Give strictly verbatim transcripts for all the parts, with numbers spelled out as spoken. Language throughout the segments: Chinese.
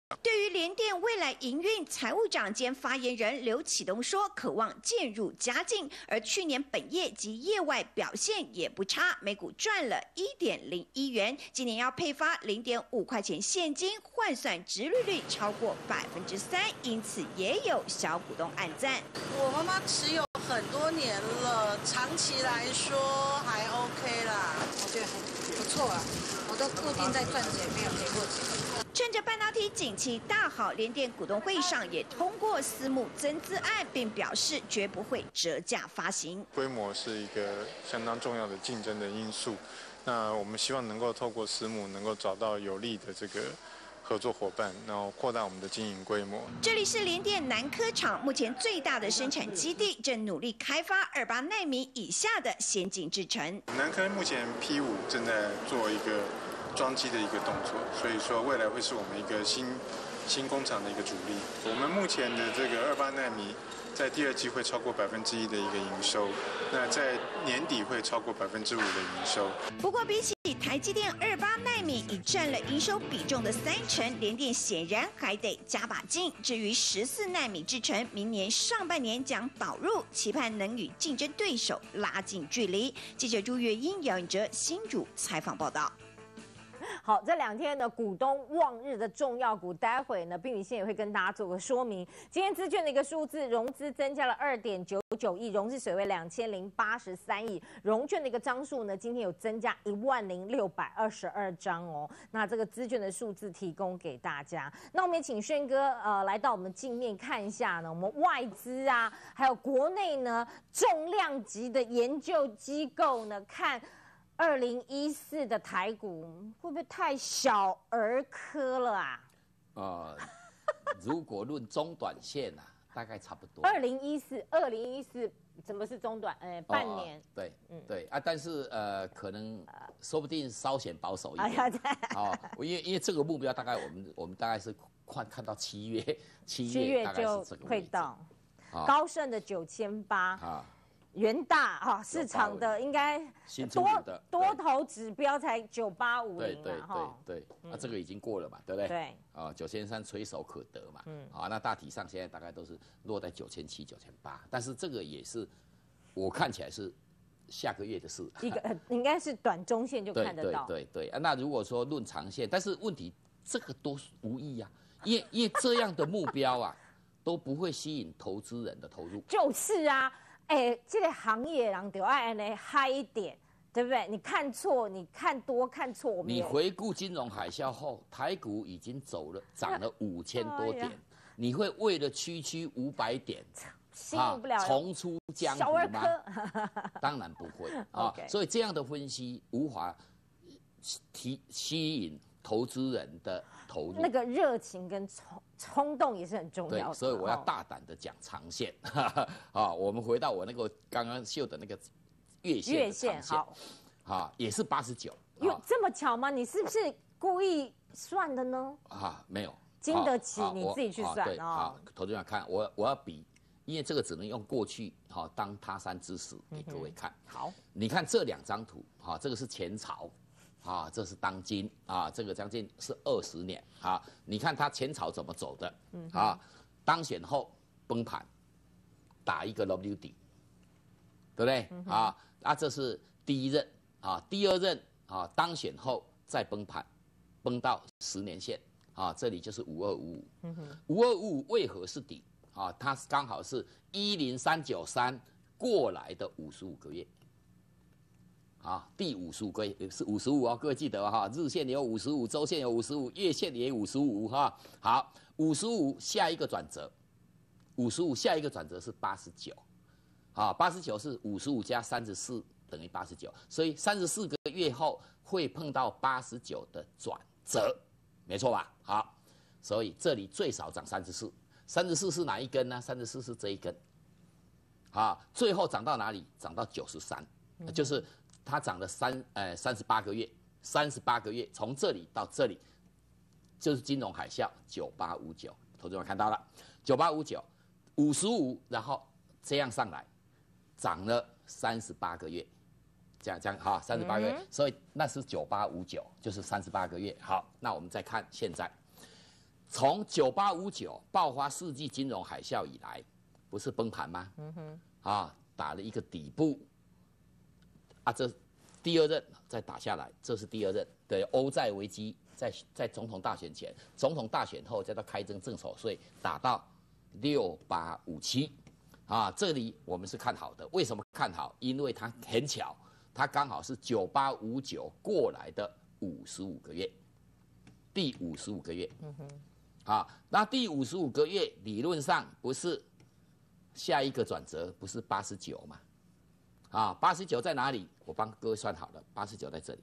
对于联电未来营运，财务长兼发言人刘启东说，渴望渐入佳境，而去年本业及业外表现也不差，每股赚了一点零一元，今年要配发零点五块钱现金，换算殖利率超过百分之三，因此也有小股东按赞。 我妈妈持有很多年了，长期来说还 OK 啦， 我觉得很不错啊，我都固定在赚钱，没有赔过钱。 趁着半导体景气大好，联电股东会上也通过私募增资案，并表示绝不会折价发行。 规模是一个相当重要的竞争的因素，那我们希望能够透过私募，能够找到有利的这个合作伙伴，然后扩大我们的经营规模。 这里是联电南科厂，目前最大的生产基地，正努力开发二八奈米以下的先进制程。 南科目前 P 五正在做一个装机的一个动作，所以说未来会是我们一个新新工厂的一个主力。我们目前的这个二八奈米在第二季会超过百分之一的一个营收，那在年底会超过百分之五的营收。 不过比起台积电二八奈米已占了营收比重的三成，联电显然还得加把劲。至于十四奈米制程，明年上半年将导入，期盼能与竞争对手拉近距离。记者朱月英、姚颖哲新竹采访报道。 好，这两天的股东望日的重要股，待会呢，冰雨线也会跟大家做个说明。今天资券的一个数字，融资增加了二点九九亿，融资水位两千零八十三亿，融券的一个张数呢，今天有增加一万零六百二十二张哦。那这个资券的数字提供给大家。那我们也请轩哥呃来到我们镜面看一下呢，我们外资啊，还有国内呢重量级的研究机构呢看。二零一四的台股会不会太小儿科了啊？ 呃，如果论中短线啊，大概差不多。 二零一四，二零一四怎么是中短？呃，半年。哦、 对，嗯，对啊，但是呃，可能说不定稍显保守一点。 哎呀，对。 哦，因为因为这个目标大概我们我们大概是看看到七月，七月大概是这个会到。哦、高盛的九千八。啊。元大哈、哦、市场的应该多多头指标才九八五零对对对对，那、嗯啊、这个已经过了嘛，对不对？ 对， 啊九千三垂手可得嘛，嗯，好、啊，那大体上现在大概都是落在九千七、九千八，但是这个也是我看起来是下个月的事， 一个应该是短中线就看得到， 对对对对、啊，那如果说论长线，但是问题这个都无益啊，因为因为这样的目标啊都不会吸引投资人的投入， 就是啊。哎、欸，这个行业人就爱呢嗨一点，对不对？你看错，你看多看错，我们你回顾金融海啸后，台股已经走了涨了五千多点，哎、你会为了区区五百点， 吸引不了、 啊、重出江湖吗？当然不会啊， okay. 所以这样的分析无法提吸引投资人的投入， 那个热情跟冲冲动也是很重要的。 对，所以我要大胆的讲长线。啊，我们回到我那个刚刚秀的那个月线的长线，月线好，啊，也是八十九。 有这么巧吗？你是不是故意算的呢？ 啊，没有， 经得起你自己去算哦。好，投资者看，我我要比，因为这个只能用过去好当他山之石给各位看。 嗯、好， 你看这两张图，好，这个是前朝。啊，这是当今啊，这个将近是二十年啊。你看他前朝怎么走的？嗯啊，当选后崩盘，打一个 W 底，对不对？嗯、啊啊，这是第一任啊，第二任啊，当选后再崩盘，崩到十年线啊，这里就是五二五五。五二五五为何是底啊？它刚好是一零三九三过来的五十五个月。啊，第五十五个是五十五哦，各位记得哈，日线也有五十五，周线有五十五，月线也有五十五哈。好，五十五下一个转折，五十五下一个转折是八十九，啊，八十九是五十五加三十四等于八十九，所以三十四个月后会碰到八十九的转折，没错吧？好，所以这里最少涨三十四，三十四是哪一根呢？三十四是这一根，啊，最后涨到哪里？涨到九十三，就是。它涨了三呃三十八个月，三十八个月，从这里到这里，就是金融海啸九八五九，投资者看到了九八五九，五十五，然后这样上来，涨了三十八个月，这样这样哈，三十八个月，嗯、所以那是九八五九，就是三十八个月。好，那我们再看现在， 从九八五九爆发世纪金融海啸以来，不是崩盘吗？嗯哼，啊，打了一个底部，啊，这第二任再打下来，这是第二任的欧债危机，在在总统大选前，总统大选后再到开征正手税，打到六八五七，啊，这里我们是看好的。为什么看好？因为它很巧，它刚好是九八五九过来的五十五个月，第五十五个月。嗯哼。啊，那第五十五个月理论上不是下一个转折，不是八十九嘛？啊，八十九在哪里？我帮各位算好了，八十九在这里。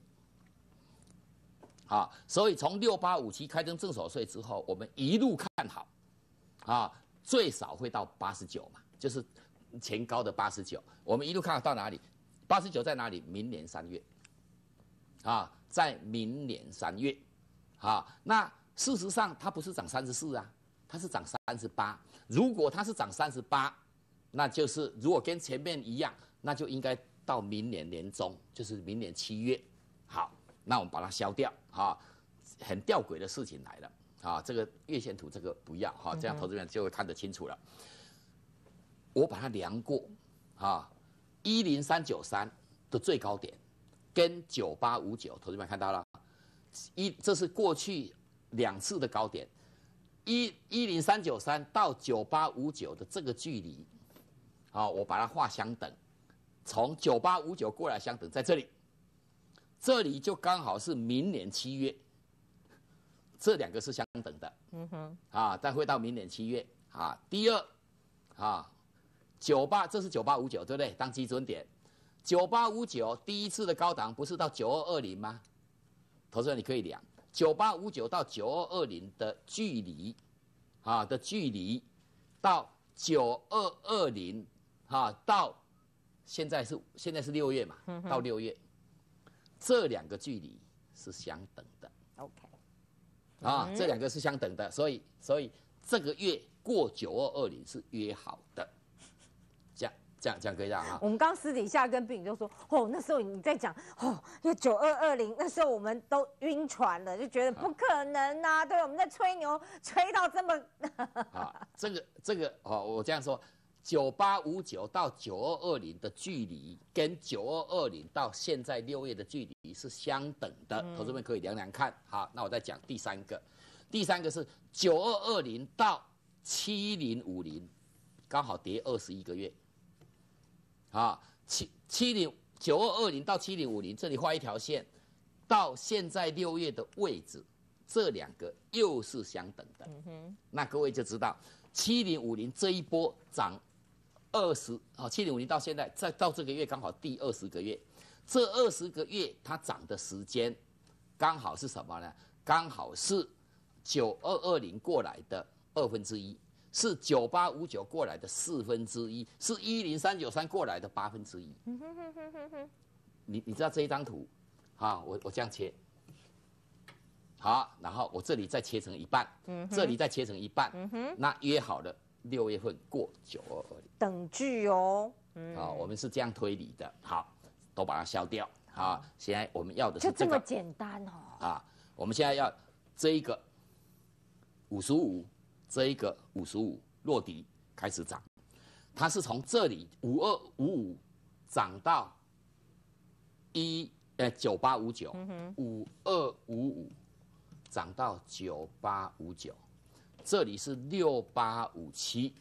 啊，所以从六八五七开征正手税之后，我们一路看好，啊，最少会到八十九嘛，就是前高的八十九。我们一路看好到哪里？八十九在哪里？明年三月。啊，在明年三月。啊，那。事实上，它不是涨三十四啊，它是涨三十八。如果它是涨三十八，那就是如果跟前面一样，那就应该到明年年中，就是明年七月。好，那我们把它消掉啊，很吊诡的事情来了啊。这个月线图这个不要哈，这样投资人就会看得清楚了。我把它量过啊，一零三九三的最高点跟九八五九，投资人看到了，一这是过去。两次的高点，一一零三九三到九八五九的这个距离，啊，我把它画相等，从九八五九过来相等，在这里，这里就刚好是明年七月，这两个是相等的，嗯哼，啊，再会到明年七月，啊，第二，啊，九八这是九八五九对不对？当基准点，九八五九第一次的高档不是到九二二零吗？投资人你可以量。九八五九到九二二零的距离，啊的距离，到九二二零，哈到现在是现在是六月嘛，嗯、到六月，这两个距离是相等的。 OK， 啊，嗯、这两个是相等的，所以所以这个月过九二二零是约好的，这样。这样这样可以这样哈。 我们刚私底下跟冰就说，哦，那时候你在讲哦，要九二二零，那时候我们都晕船了，就觉得不可能呐、啊。对，我们在吹牛，吹到这么。 啊，这个这个哦，我这样说，九八五九到九二二零的距离，跟九二二零到现在六月的距离是相等的，嗯、投资们可以量量看。好，那我再讲第三个，第三个是九二二零到七零五零，刚好跌二十一个月。啊，七七零九二二零到七零五零，这里画一条线，到现在六月的位置，这两个又是相等的。嗯哼，那各位就知道，七零五零这一波涨二十啊，七零五零到现在，再到这个月刚好第二十个月，这二十个月它涨的时间，刚好是什么呢？刚好是九二二零过来的二分之一。是九八五九过来的四分之一，是一零三九三过来的八分之一。你你知道这一张图，啊，我我这样切，好，然后我这里再切成一半，嗯、这里再切成一半，嗯、那约好了六月份过九二二零， 等距哦。 嗯、啊，我们是这样推理的。好，都把它消掉。好，现在我们要的是、 这个、就这么简单哦。 啊，我们现在要这一个五十五。这一个五十五落底开始涨，它是从这里五二五五涨到一呃九八五九，五二五五涨到九八五九，这里是六八五七，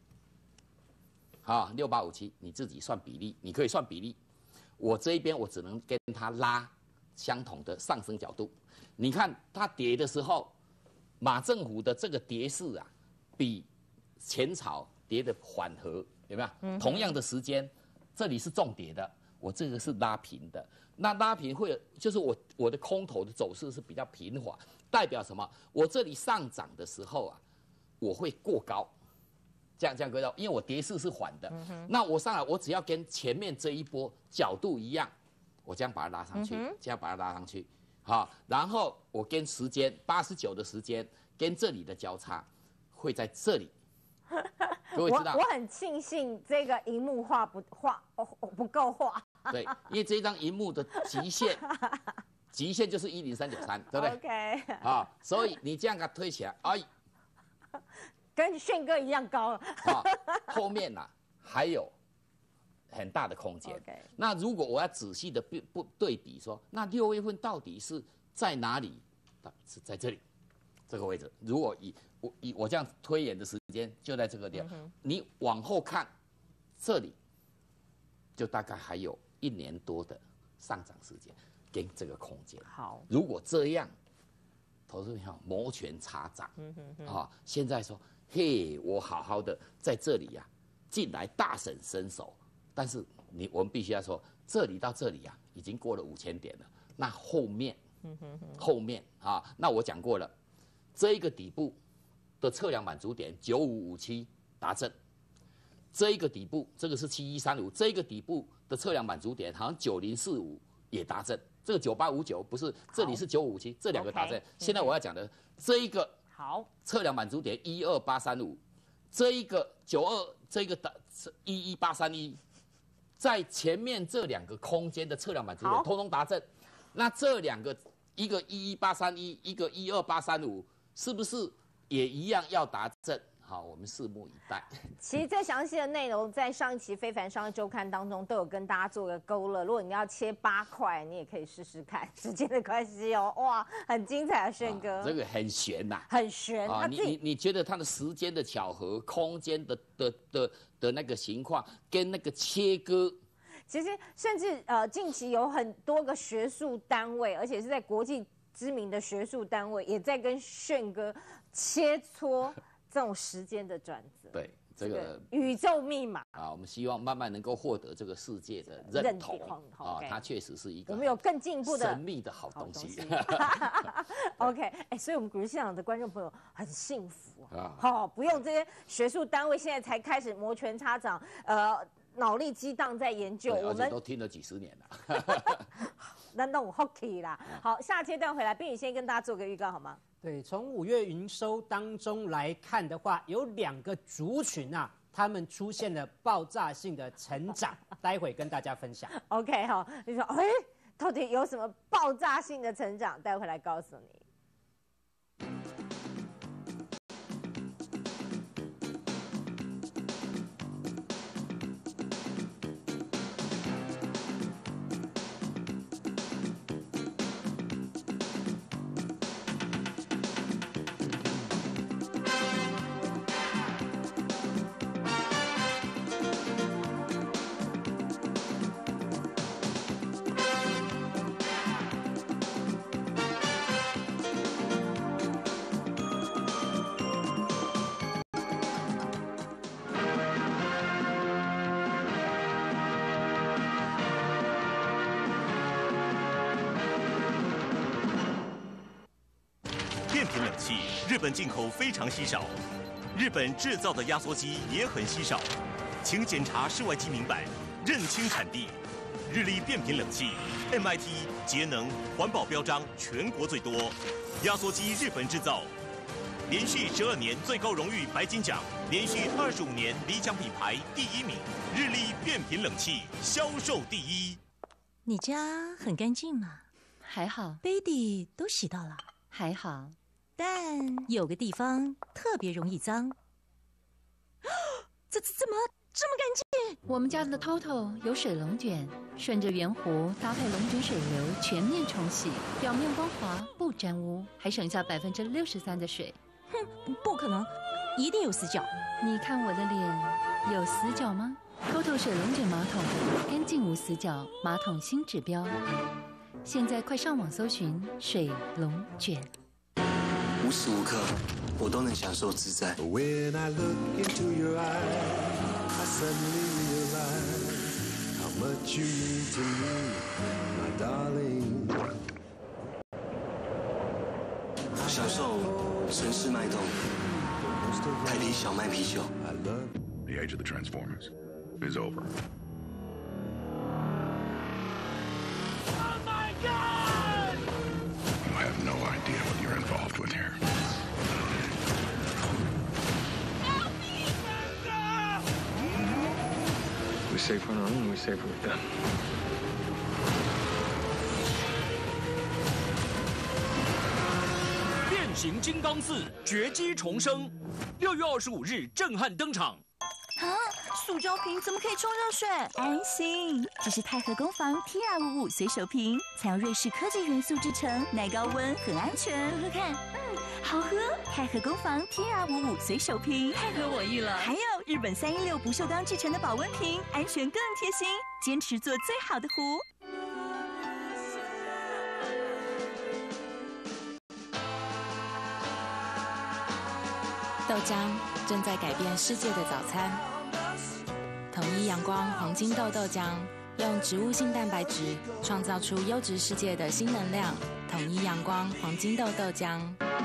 好，六八五七你自己算比例，你可以算比例，我这一边我只能跟它拉相同的上升角度，你看它跌的时候。马政府的这个跌势啊，比前朝跌的缓和，有没有？嗯、同样的时间，这里是重跌的，我这个是拉平的。那拉平会就是我我的空头的走势是比较平滑，代表什么？我这里上涨的时候啊，我会过高，这样这样各位，因为我跌势是缓的。嗯、那我上来，我只要跟前面这一波角度一样，我这样把它拉上去，嗯、这样把它拉上去。好，然后我跟时间八十九的时间跟这里的交叉会在这里，各位知道？ 我我很庆幸这个荧幕画不画哦不够画。 对，因为这张荧幕的极限，极限就是一零三九三，对不对 ？OK。 啊，所以你这样给它推起来，哎， 跟炫哥一样高了。 啊，后面呢、啊、还有很大的空间。 Okay. 那如果我要仔细的不不对比说，那六月份到底是在哪里？是在这里这个位置。如果以我以我这样推演的时间就在这个地方，嗯、你往后看，这里就大概还有一年多的上涨时间跟这个空间。 好， 如果这样，投资票摩拳擦掌，嗯哼哼啊，现在说，嘿，我好好的在这里呀、啊，进来大显身手，但是你我们必须要说，这里到这里啊，已经过了五千点了，那后面。嗯、哼哼后面啊，那我讲过了，这一个底部的测量满足点九五五七达阵，这一个底部这个是七一三五，这一个底部的测量满足点好像九零四五也达阵，这个九八五九不是，这里是九五五七，这两个达阵。Okay, 现在我要讲的这一个好测量满足点一二八三五，这一个九二这个达一一八三一，在前面这两个空间的测量满足点通通达阵。那这两个，一个一一八三一，一个一二八三五，是不是也一样要达阵？好，我们拭目以待。 其实最详细的内容在上一期《非凡商业周刊》当中都有跟大家做个勾勒。如果你要切八块，你也可以试试看。时间的关系哦，哇，很精彩啊，炫哥、 啊。这个很悬呐、啊， 很悬啊！你你你觉得它的时间的巧合、空间的的的的那个情况，跟那个切割。 其实，甚至呃，近期有很多个学术单位，而且是在国际知名的学术单位，也在跟炫哥切磋这种时间的转折。 对，这个宇宙密码啊，我们希望慢慢能够获得这个世界的认同啊，它确实是一个我们有更进一步的神秘的好东西。 OK， 哎，所以我们股市现场的观众朋友很幸福啊，好，不用这些学术单位现在才开始摩拳擦掌，呃。脑力激荡在研究， 我们都听了几十年了。 难道我 hockey 啦？好，下阶段回来，冰宇先跟大家做个预告好吗？ 对，从五月营收当中来看的话，有两个族群啊，他们出现了爆炸性的成长，待会跟大家分享。 OK， 好，你说，哎，到底有什么爆炸性的成长？待会来告诉你。 变频冷气，日本进口非常稀少，日本制造的压缩机也很稀少，请检查室外机明版，认清产地。日立变频冷气 ，M I T 节能环保标章全国最多，压缩机日本制造，连续十二年最高荣誉白金奖，连续二十五年理想品牌第一名，日立变频冷气销售第一。 你家很干净吗？ 还好。 杯底都洗到了？ 还好。 但有个地方特别容易脏，怎怎么这么干净？ 我们家的 Toto 有水龙卷，顺着圆弧搭配龙卷水流全面冲洗，表面光滑不沾污，还省下百分之六十三的水。 哼，不可能，一定有死角。 你看我的脸，有死角吗 ？Toto 水龙卷马桶，干净无死角，马桶新指标。现在快上网搜寻水龙卷。 无时无刻，我都能享受自在。 When I look into your eyes, I suddenly realize how much you mean to me, my darling. 享受绅士脉动，台啤小麦啤酒。 The age of the Transformers is over. Oh my God! You have no idea what you're involved with here. Help me, Santa! We safe on our own, we safe with them. 变形金刚四绝迹重生，六月二十五日震撼登场。 啊，塑胶瓶怎么可以冲热水？安心，这是太和工坊 T R 五五随手瓶，采用瑞士科技元素制成，耐高温，很安全。喝喝看，嗯，好喝。太和工坊 T R 五五随手瓶， 太合我意了。 还有日本三一六不锈钢制成的保温瓶，安全更贴心，坚持做最好的壶。 豆浆正在改变世界的早餐。统一阳光黄金豆豆浆，用植物性蛋白质创造出优质世界的新能量。统一阳光黄金豆豆浆。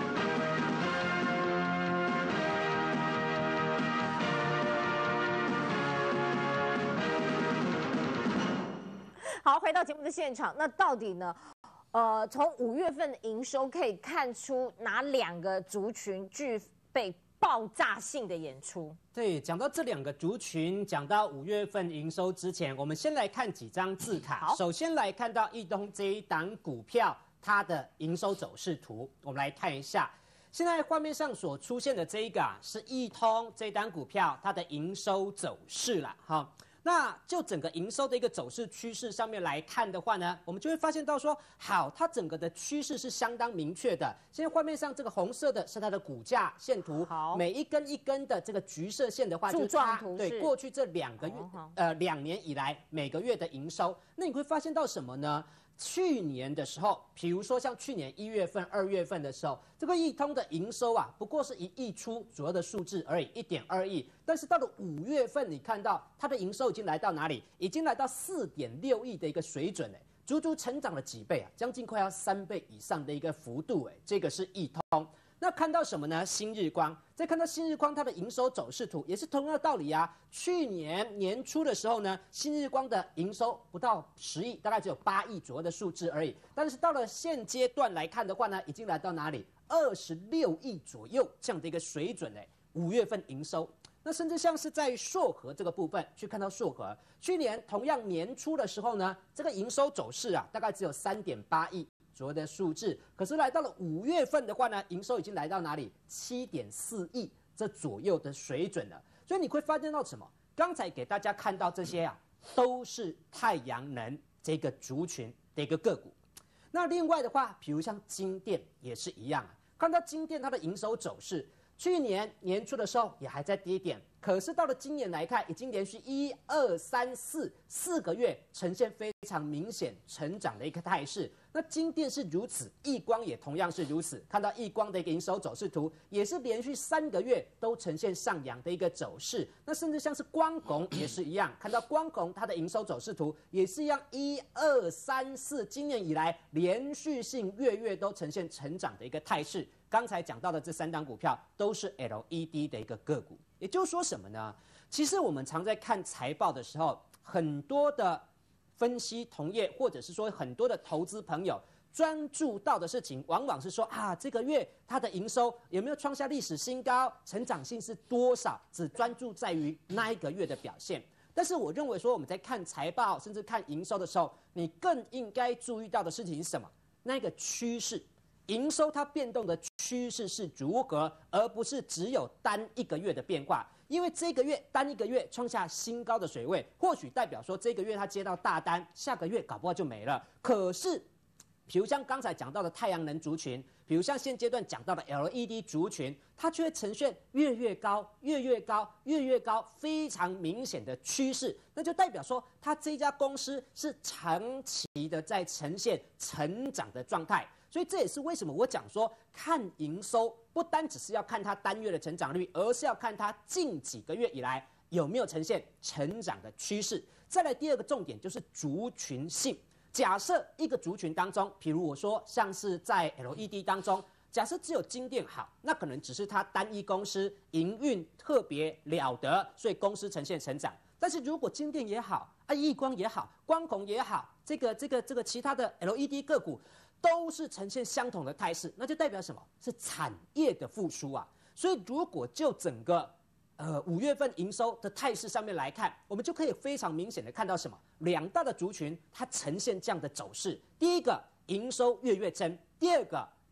好，回到节目的现场，那到底呢？呃，从五月份的营收可以看出哪两个族群具备爆炸性的演出？ 对，讲到这两个族群，讲到五月份营收之前，我们先来看几张字卡。首先来看到益东这一档股票，它的营收走势图，我们来看一下。现在画面上所出现的这一个啊，是益通这一档股票它的营收走势啦，哈。那就整个营收的一个走势趋势上面来看的话呢，我们就会发现到说，好，它整个的趋势是相当明确的。现在画面上这个红色的是它的股价线图，好，每一根一根的这个橘色线的话，就是它对过去这两个月呃两年以来每个月的营收。那你会发现到什么呢？去年的时候，比如说像去年一月份、二月份的时候，这个益通的营收啊，不过是一亿出左右的数字而已，一点二亿。但是到了五月份，你看到它的营收已经来到哪里？已经来到四点六亿的一个水准哎，足足成长了几倍啊，将近快要三倍以上的一个幅度哎，这个是益通。那看到什么呢？新日光，再看到新日光它的营收走势图，也是同样的道理啊。去年年初的时候呢，新日光的营收不到十亿，大概只有八亿左右的数字而已。但是到了现阶段来看的话呢，已经来到哪里？二十六亿左右这样的一个水准嘞。五月份营收，那甚至像是在硕禾这个部分去看到硕禾，去年同样年初的时候呢，这个营收走势啊，大概只有三点八亿。左右的数字，可是来到了五月份的话呢，营收已经来到哪里？七点四亿这左右的水准了。所以你会发现到什么？刚才给大家看到这些啊，都是太阳能这个族群的一个个股。那另外的话，比如像金电也是一样啊，看到金电它的营收走势，去年年初的时候也还在低点，可是到了今年来看，已经连续一二三四四个月呈现非常明显成长的一个态势。那金电是如此，亿光也同样是如此。看到亿光的一个营收走势图，也是连续三个月都呈现上扬的一个走势。那甚至像是光弘也是一样，看到光弘它的营收走势图也是一样，一二三四，今年以来连续性月月都呈现成长的一个态势。刚才讲到的这三档股票都是 L E D 的一个个股，也就是说什么呢？其实我们常在看财报的时候，很多的分析同业或者是说很多的投资朋友专注到的事情，往往是说啊，这个月它的营收有没有创下历史新高，成长性是多少，只专注在于那一个月的表现。但是我认为说我们在看财报甚至看营收的时候，你更应该注意到的事情是什么？那个趋势。营收它变动的趋势是如何，而不是只有单一个月的变化。因为这个月单一个月创下新高的水位，或许代表说这个月它接到大单，下个月搞不好就没了。可是，比如像刚才讲到的太阳能族群，比如像现阶段讲到的 L E D 族群，它却会呈现越越高、越越高、越越高，非常明显的趋势。那就代表说，它这家公司是长期的在呈现成长的状态。所以这也是为什么我讲说，看营收不单只是要看它单月的成长率，而是要看它近几个月以来有没有呈现成长的趋势。再来第二个重点就是族群性。假设一个族群当中，比如我说像是在 L E D 当中，假设只有金电好，那可能只是它单一公司营运特别了得，所以公司呈现成长。但是如果金电也好，啊，亿光也好，光弘也好，这个这个这个其他的 L E D 个股都是呈现相同的态势，那就代表什么？是产业的复苏啊。所以如果就整个呃五月份营收的态势上面来看，我们就可以非常明显的看到什么？两大的族群它呈现这样的走势。第一个，营收月月增；第二个，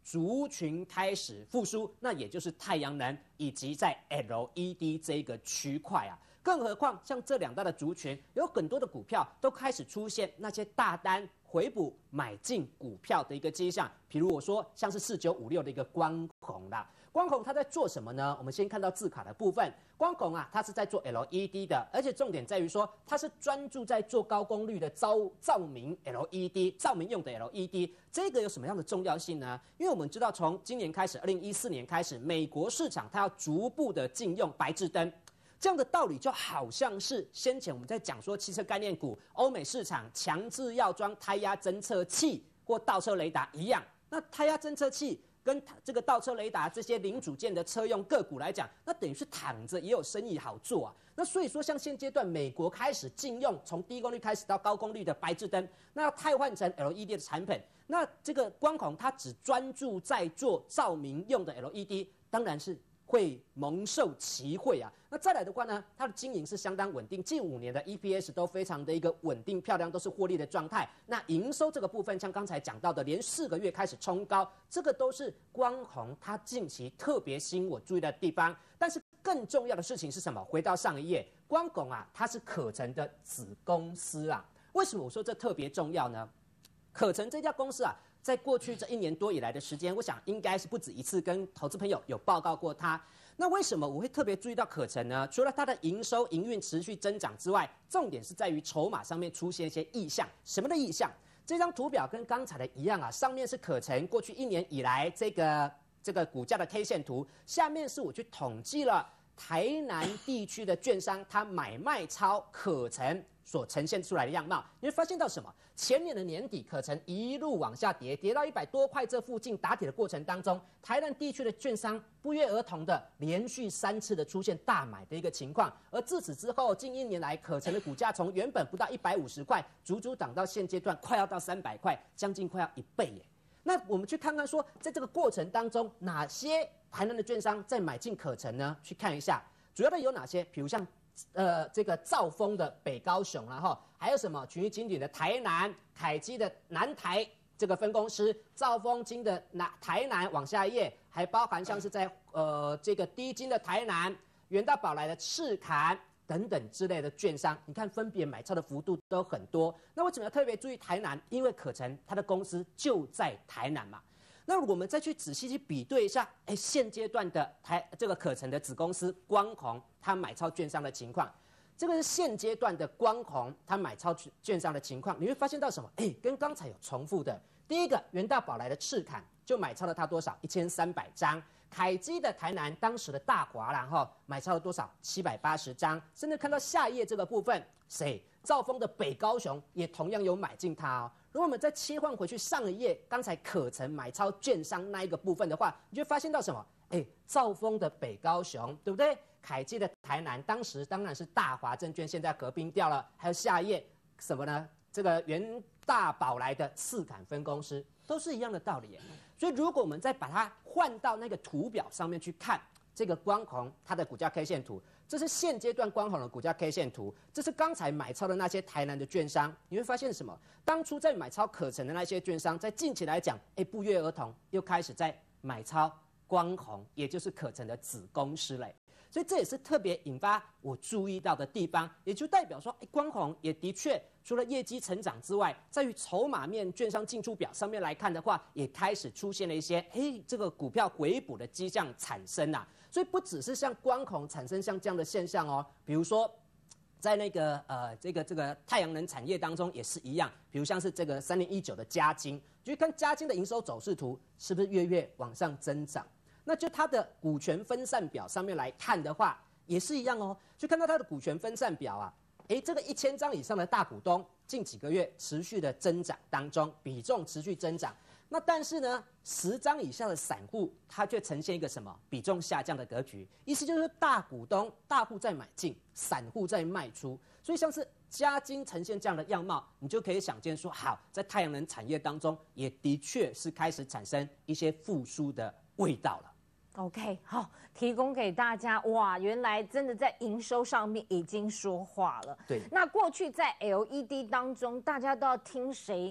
族群开始复苏，那也就是太阳能以及在 L E D 这个区块啊。更何况像这两大的族群，有很多的股票都开始出现那些大单回补买进股票的一个迹象。比如我说像是四九五六的一个光弘啦。光弘它在做什么呢？我们先看到字卡的部分，光弘啊，它是在做 L E D 的，而且重点在于说，它是专注在做高功率的照照明 L E D， 照明用的 L E D。这个有什么样的重要性呢？因为我们知道，从今年开始，二零一四年开始，美国市场它要逐步的禁用白炽灯。这样的道理就好像是先前我们在讲说汽车概念股，欧美市场强制要装胎压侦测器或倒车雷达一样。那胎压侦测器跟这个倒车雷达这些零组件的车用个股来讲，那等于是躺着也有生意好做啊。那所以说，像现阶段美国开始禁用从低功率开始到高功率的白炽灯，那要汰换成 L E D 的产品，那这个光弘它只专注在做照明用的 L E D， 当然是会蒙受其惠啊。那再来的话呢，它的经营是相当稳定，近五年的 E P S 都非常的一个稳定漂亮，都是获利的状态。那营收这个部分，像刚才讲到的，连四个月开始冲高，这个都是光弘它近期特别吸引我注意的地方。但是更重要的事情是什么？回到上一页，光弘啊，它是可成的子公司啊。为什么我说这特别重要呢？可成这家公司啊，在过去这一年多以来的时间，我想应该是不止一次跟投资朋友有报告过它。那为什么我会特别注意到可成呢？除了它的营收营运持续增长之外，重点是在于筹码上面出现一些异象。什么的异象？这张图表跟刚才的一样啊，上面是可成过去一年以来这个这个股价的 K 线图，下面是我去统计了台南地区的券商它买卖超可成所呈现出来的样貌。你会发现到什么？前年的年底，可成一路往下跌，跌到一百多块这附近打底的过程当中，台南地区的券商不约而同的连续三次的出现大买的一个情况。而自此之后，近一年来，可成的股价从原本不到一百五十块，足足涨到现阶段快要到三百块，将近快要一倍耶。那我们去看看说，在这个过程当中，哪些台南的券商在买进可成呢？去看一下，主要的有哪些？比如像呃，这个兆丰的北高雄啦，哈，还有什么群益金鼎的台南、凯基的南台这个分公司，兆丰金的南台南，往下一页，还包含像是在呃这个低金的台南、元大宝来的赤坎等等之类的券商，你看分别买超的幅度都很多。那为什么要特别注意台南？因为可成它的公司就在台南嘛。那我们再去仔细去比对一下，哎，现阶段的台这个可成的子公司光弘，它买超券商的情况，这个是现阶段的光弘它买超券商的情况，你会发现到什么？哎，跟刚才有重复的。第一个，元大宝来的赤坎就买超了它多少？一千三百张。凯基的台南当时的大华然后买超了多少？七百八十张。甚至看到下一页这个部分，谁？兆丰的北高雄也同样有买进它哦。如果我们再切换回去上一页，刚才可成买超券商那一个部分的话，你就发现到什么？哎，兆丰的北高雄，对不对？凯基的台南，当时当然是大华证券，现在合并掉了。还有下一页什么呢？这个元大宝来的赤坎分公司，都是一样的道理耶。所以如果我们再把它换到那个图表上面去看，这个光弘它的股价 K 线图，这是现阶段光弘的股价 K 线图，这是刚才买超的那些台南的券商，你会发现什么？当初在买超可成的那些券商，在近期来讲，哎，不约而同又开始在买超光弘，也就是可成的子公司嘞。所以这也是特别引发我注意到的地方，也就代表说，哎，光弘也的确除了业绩成长之外，在于筹码面、券商进出表上面来看的话，也开始出现了一些，哎，这个股票回补的迹象产生啊。所以不只是像光弘产生像这样的现象哦，比如说，在那个呃这个这个太阳能产业当中也是一样，比如像是这个三零一九的嘉晶，就看嘉晶的营收走势图是不是月月往上增长。那就它的股权分散表上面来看的话，也是一样哦。就看到它的股权分散表啊，诶，这个一千张以上的大股东，近几个月持续的增长当中，比重持续增长。那但是呢，十张以下的散户，它却呈现一个什么比重下降的格局？意思就是说，大股东、大户在买进，散户在卖出。所以像是嘉晶呈现这样的样貌，你就可以想见说，好，在太阳能产业当中，也的确是开始产生一些复苏的味道了。 OK， 好，提供给大家。哇，原来真的在营收上面已经说话了。 对， 那过去在 L E D 当中，大家都要听谁？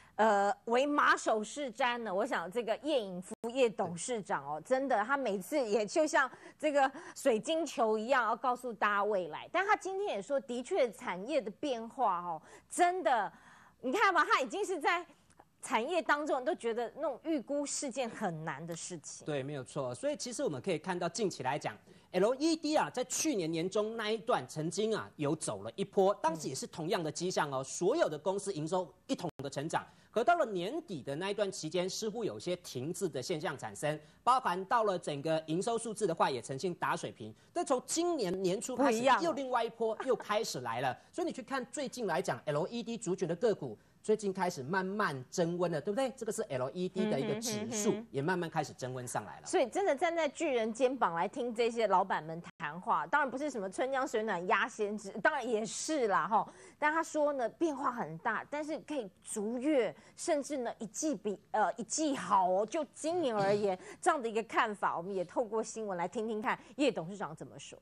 呃，为马首是瞻呢。我想这个叶颖夫叶董事长哦，真的他每次也就像这个水晶球一样，要告诉大家未来。但他今天也说，的确产业的变化哦，真的，你看吧，他已经是在产业当中都觉得那种预估是件很难的事情。 对，没有错。所以其实我们可以看到，近期来讲 ，L E D 啊，在去年年中那一段曾经啊有走了一波，当时也是同样的迹象哦，所有的公司营收一同的成长。可到了年底的那一段期间，似乎有些停滞的现象产生，包含到了整个营收数字的话，也呈现打水平。但从今年年初开始，又另外一波又开始来了。所以你去看最近来讲 ，L E D 族群的个股。最近开始慢慢增温了，对不对？这个是 L E D 的一个指数，也慢慢开始增温上来了。 所以真的站在巨人肩膀来听这些老板们谈话，当然不是什么春江水暖鸭先知，当然也是啦哈。但他说呢，变化很大，但是可以逐月，甚至呢一季比呃一季好哦。就今年而言，这样的一个看法，我们也透过新闻来听听看叶董事长怎么说。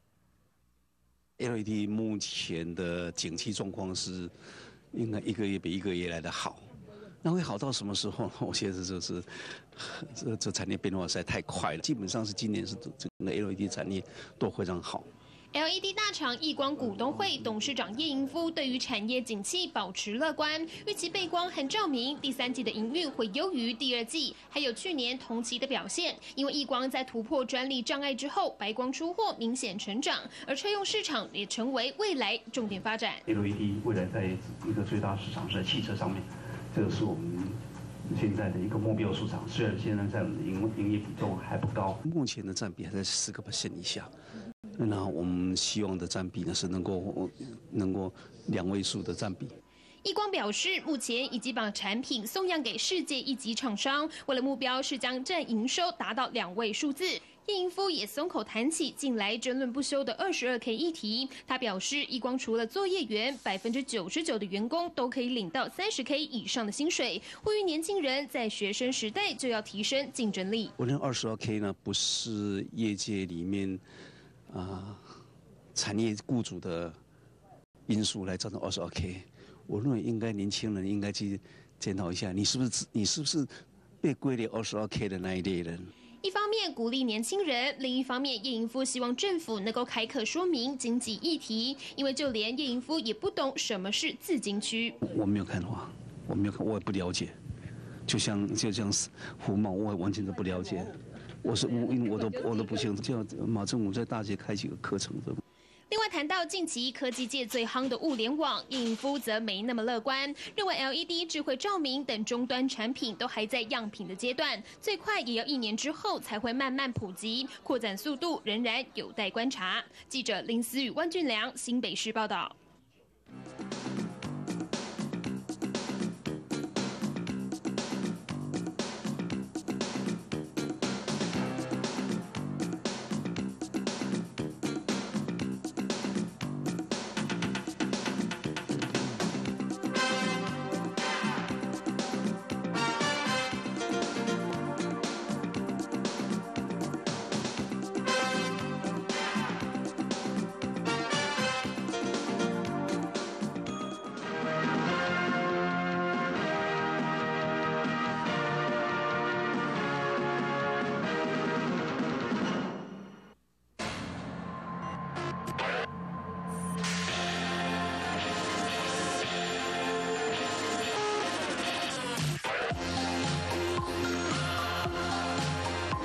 L E D 目前的景气状况是。应该一个月比一个月来得好，那会好到什么时候呢？我觉得这是这这产业变化实在太快了，基本上是今年是整个 L E D 产业都非常好。 L E D 大厂亿光股东会董事长叶盈夫对于产业景气保持乐观，预期背光和照明第三季的营运会优于第二季，还有去年同期的表现。因为亿光在突破专利障碍之后，白光出货明显成长，而车用市场也成为未来重点发展。 L E D 未来在一个最大市场是在汽车上面，这个是我们现在的一个目标市场。虽然现在在营营业比重还不高， 目前的占比还在十个 percent 以下。那我们希望的占比呢是能够能够两位数的占比。 亿光表示，目前已经把产品送样给世界一级厂商，为了目标是将占营收达到两位数字。叶盈夫也松口谈起近来争论不休的二十二 K 议题，他表示，亿光除了作业员，百分之九十九的员工都可以领到三十 K 以上的薪水，呼吁年轻人在学生时代就要提升竞争力。 我认为二十二 K 呢不是业界里面。啊、呃，产业雇主的因素来造成二十二 K， 我认为应该年轻人应该去检讨一下，你是不是你是不是被归类二十二 K 的那一类人？ 一方面鼓励年轻人，另一方面叶盈夫希望政府能够开课说明经济议题，因为就连叶盈夫也不懂什么是自经区。 我没有看话，我没有看，我也不了解，就像就像胡茂，我完全都不了解。我是我，因为我都我都不清楚，叫马政府在大学开几个课程的。 另外谈到近期科技界最夯的物联网，叶盈夫则没那么乐观，认为 L E D、智慧照明等终端产品都还在样品的阶段，最快也要一年之后才会慢慢普及，扩展速度仍然有待观察。记者林思雨、万俊良，新北市报道。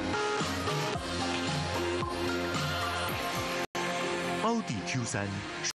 包底 Q 三。